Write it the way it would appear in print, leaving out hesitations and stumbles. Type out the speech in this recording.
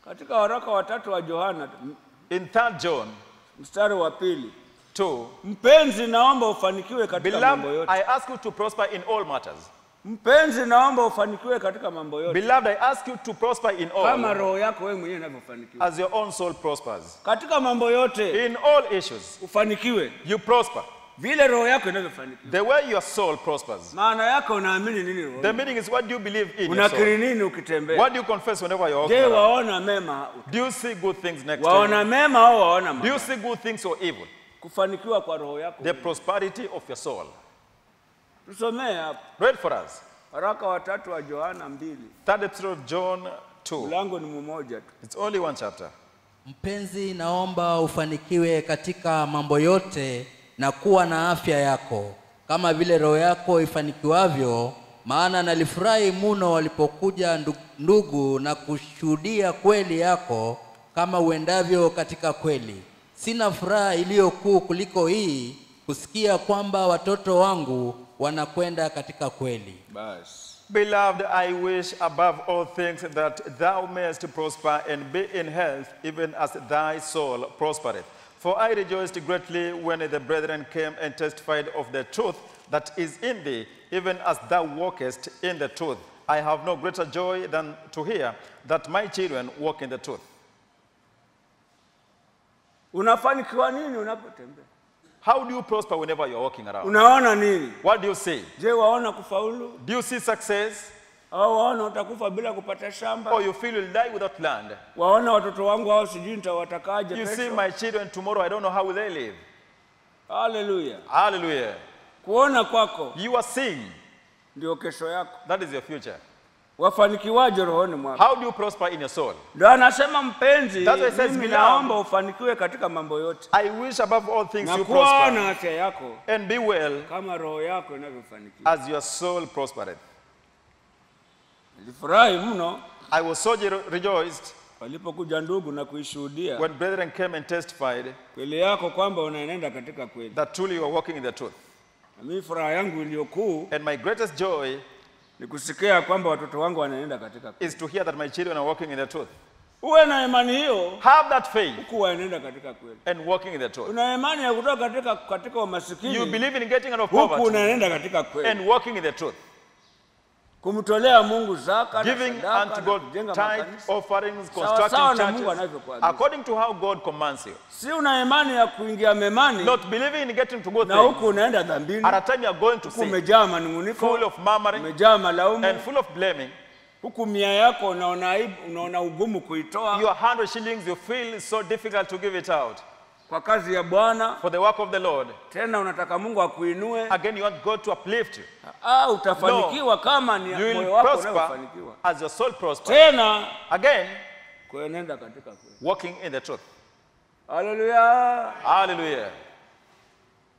Katika waraka wa 3 wa Yohana, in 3 John, mstari wa 2, 2, mpenzi naomba ufanikiwe katika mambo yote. Beloved, I ask you to prosper in all matters. Mpenzi naomba ufanikiwe katika mambo yote. Beloved, I ask you to prosper in all. Kama roho yako wewe mwenyewe inavyofanikiwa. As your own soul prospers. Katika mambo yote. In all issues. Ufanikiwe. You prosper. Vile roho yako inavyofanikiwa. The way your soul prospers. Maana yako unaamini nini roho? The meaning is, what do you believe in your soul? Unakiri nini ukitembea? What do you confess whenever you're walking Je, around? waona mema? Do you see good things next to Waona you? mema au waona mabaya? Do you see good things or evil? Kufanikiwa kwa roho yako. The prosperity of your soul. Tusomee hapa. Read for us. Waraka wa 3 wa Yohana 2. 3rd episode of John 2. Mlango ni mmoja tu. It's only one chapter. Mpenzi, naomba ufanikiwe katika mambo yote na kuwa na afya yako kama vile roho yako ifanikiwavyo, maana nalifurahi mno walipokuja ndugu na kushuhudia kweli yako kama uendavyo katika kweli. Sina furaha iliyo kuu kuliko hii, kusikia kwamba watoto wangu wanakwenda katika kweli. Basi. Beloved, I wish above all things that thou mayest prosper and be in health, even as thy soul prospereth. For I rejoiced greatly when the brethren came and testified of the truth that is in thee, even as thou walkest in the truth. I have no greater joy than to hear that my children walk in the truth. Unafanikiwa nini unapotembea? How do you prosper whenever you're walking around? Unaona nini? What do you see? Je, waona kufaulu? Do you see success? Au waona utakufa bila kupata shamba? Or you feel you'll die without land? Waona watoto wangu hao sijui nitawatakaje You kesho? see my children tomorrow, I don't know how will they live. Hallelujah. Hallelujah. Kuona kwako You are seeing. ndio kesho yako. That is your future. Wafanikiwaje rohoni mwako? How do you prosper in your soul? Ndio anasema mpenzi, That's why it says, mimi beloved, naomba ufanikiwe katika mambo yote. I wish above all things Na you kuwa prosper na afya yako and be well kama roho yako inavyofanikiwa. as your soul prospereth. Nilifurahi mno I was so rejoiced walipokuja ndugu na kuishuhudia when brethren came and testified kweli yako kwamba unaenenda katika kweli. that truly you are walking in the truth. Na mimi furaha yangu iliyokuu And my greatest joy ni kusikia kwamba watoto wangu wanaenda katika kweli. is to hear that my children are walking in the truth. Uwe na imani hiyo, Have that faith huku waenenda katika kweli. and walking in the truth. Una imani ya kutoka katika umasikini, You believe in getting out of huku poverty unaenda katika kweli. and walking in the truth. Kumtolea Mungu zaka na Giving sadaka unto na God kujenga tithe, makanisa. offerings, Sawa constructing sawa na Mungu churches, anavyokuagiza. according to how God commands you. Si una imani ya kuingia memani Not believing in getting to good na huku things. unaenda dhambini, At a time you are going to huku sin, umejaa manunguniko, full of murmuring umejaa malaumu, and full of blaming. huku mia yako unaona aibu, unaona ugumu kuitoa Your 100 shillings, you feel so difficult to give it out kwa kazi ya Bwana. for the work of the Lord. Tena unataka Mungu akuinue. Again, you want God to uplift you. Utafanikiwa kama ni You moyo will wako prosper unaofanikiwa. as your soul prospers. Tena Again, kuenenda katika kweli. walking in the truth. Hallelujah. Hallelujah.